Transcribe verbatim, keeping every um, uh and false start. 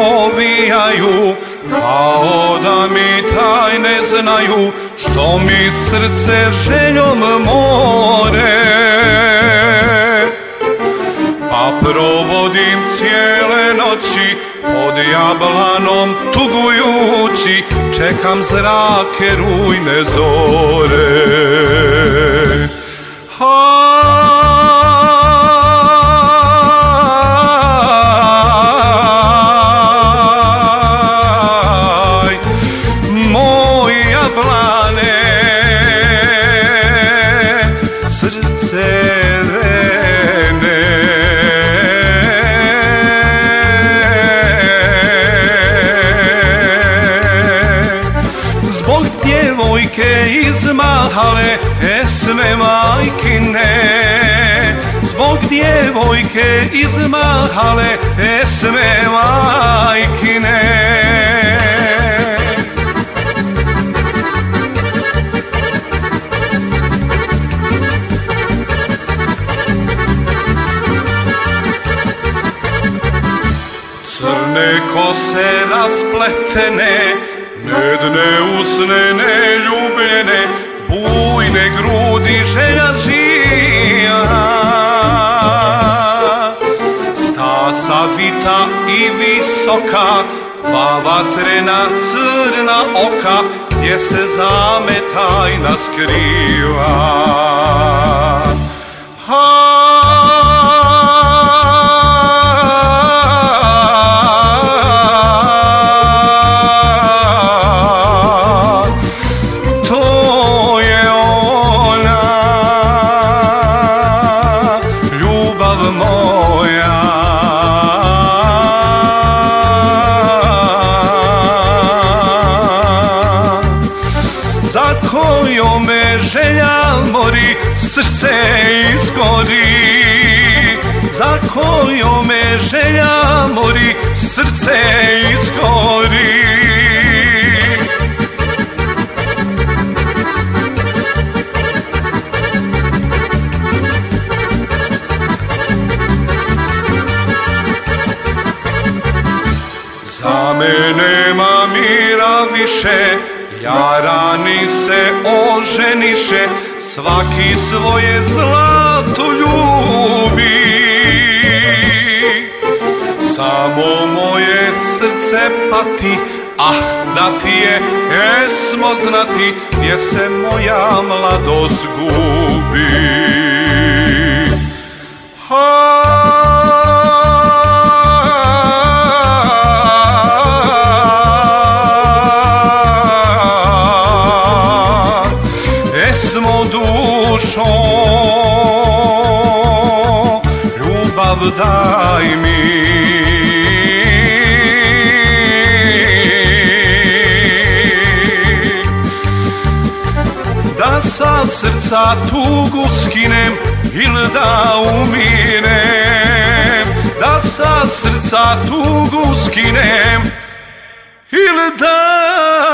povijaju, kao da mi tajne znaju, što mi srce željom more. Pa provodim cijele noći pod jablanom tugujući, čekam zrake rujne zore. Aj, moj jablane, srce djevojke izmahale esme majkine, zbog djevojke izmahale esme majkine. Crne kose raspletene, nedne usne neljubljene, bujne grudi želja žija. Stasa vita i visoka, dva vatrena crna oka, gdje se zame tajna skriva. Za kojom me želja mori, srce izgori. Za kojom me želja mori, srce izgori. Za me nema mira više, jarani se oženiše, svaki svoje zlato ljubi. Samo moje srce pati, ah da ti je esmo znati, gdje se moja mladost gubi. Esmo dušo, ljubav daj mi. Da sa srca tugu skinem ili da uminem. Da sa srca tugu skinem ili da